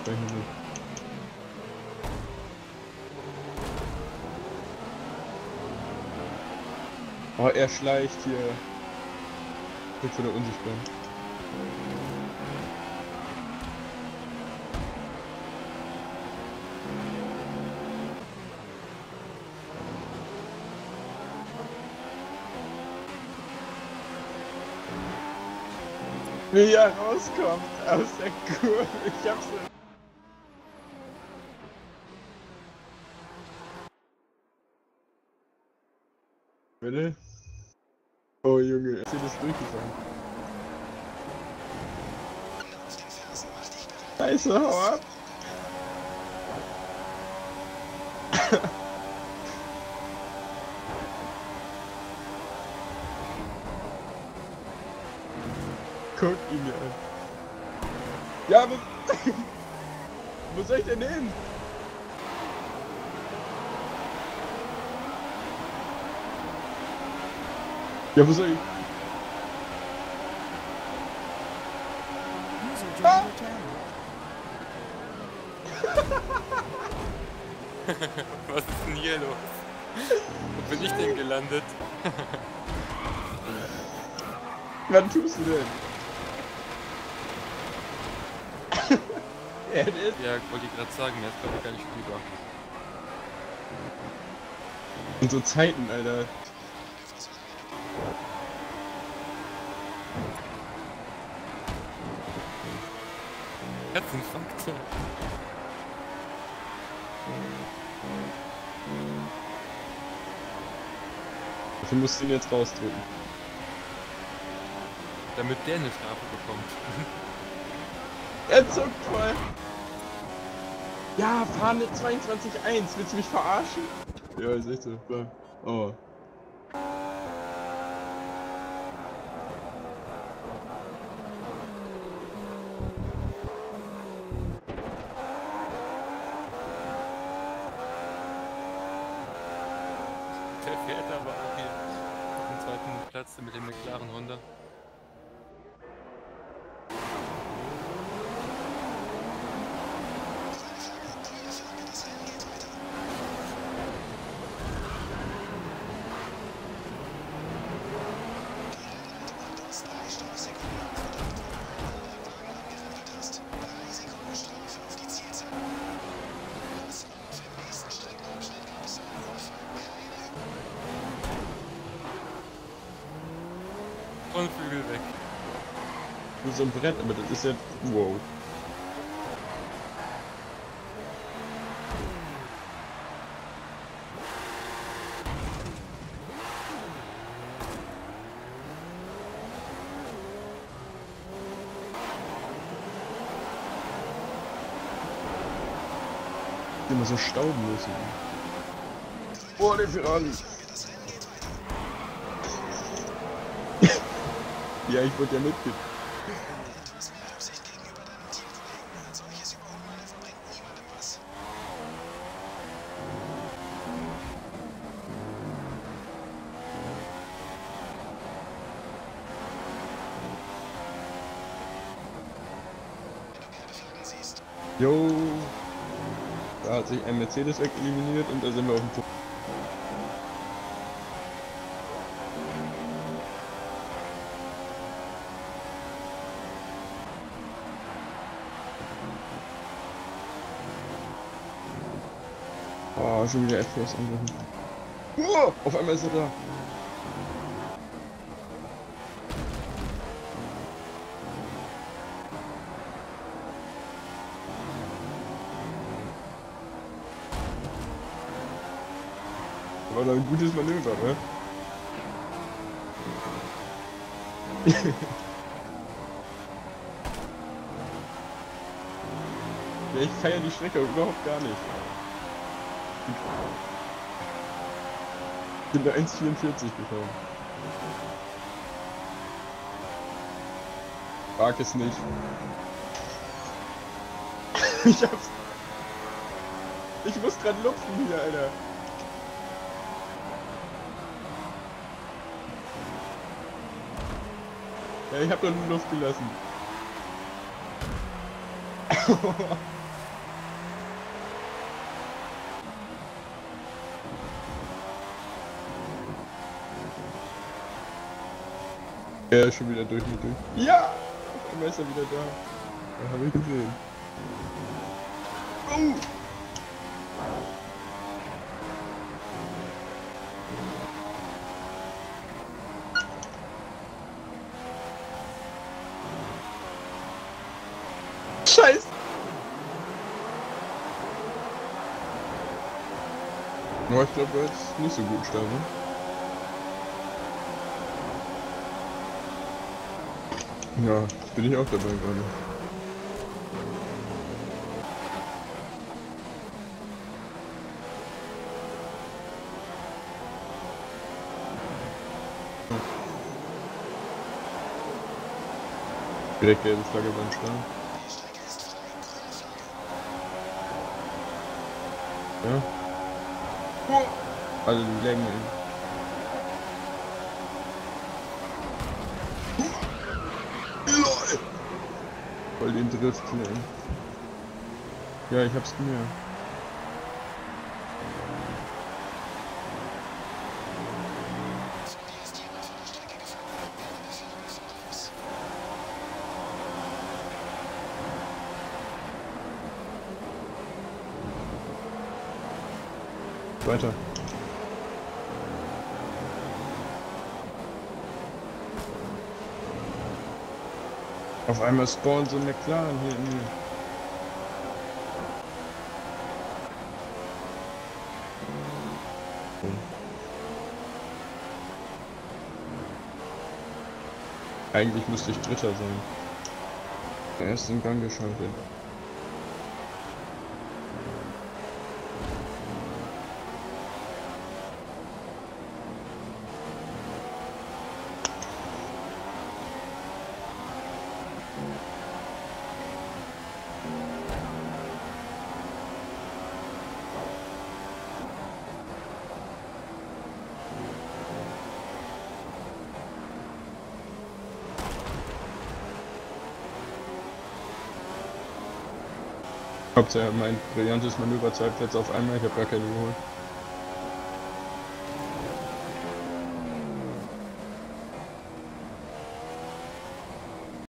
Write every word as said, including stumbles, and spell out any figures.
gleich noch mit. Oh, er schleicht hier. Wird von der Unsichtbaren. Wie er rauskommt aus der Kurve. Ich hab's nicht. Bitte? Oh Junge, er ist hier das durchgefahren. Scheiße, hau ab! Guck ihn mir an. Ja, aber... Wo soll ich denn hin? Ja, wo soll ich... Ah! Was ist denn hier los? Wo bin ich denn gelandet? Was tust du denn? Ja, das ist... Ja, wollte ich gerade sagen, der ist glaube ich gar nicht spielbar. Und so Zeiten, Alter. Herzinfarkt. Dafür musst du ihn jetzt rausdrücken. Damit der eine Strafe bekommt. Er zuckt voll. Ja, fahr mit zweiundzwanzig eins. Willst du mich verarschen? Ja, ist echt so. Oh. Der fährt aber auch hier auf dem zweiten Platz mit dem McLaren Honda. Frontflügel weg. Nur so ein Brett, aber das ist ja... Wow. Immer so staubenlos. Oh, der Ferrari! Ja, ich wollte ja mitgehen. Jo, da hat sich ein Mercedes eliminiert und da sind wir auf dem Punkt. Oh, schon wieder F P S angriffen. Oh, auf einmal ist er da. War doch ein gutes Manöver, ne? Ja, ich feiere die Strecke überhaupt gar nicht. Ich bin da eins vierundvierzig gekommen. Frag es nicht. Ich hab's. Ich muss grad lupfen hier, Alter. Ja, ich hab doch nur Luft gelassen. Er ist schon wieder durch mit durch. Ja! Immer ist er wieder da. Ja, habe ich gesehen. Oh! Scheiße! Aber ich glaube, er ist nicht so gut starten. Ja, jetzt bin ich auch dabei gerade. Direkt gelbe Flagge beim Start. Ja. Alle Längen. LOL! Voll den Drift hier. Ja, ich hab's mir. Weiter. Auf einmal spawnen so ein McLaren hier in mir. Eigentlich müsste ich Dritter sein. Er ist in Gang geschaltet. Hauptsache mein brillantes Manöver zeigt jetzt auf einmal, ich habe gar keine geholt.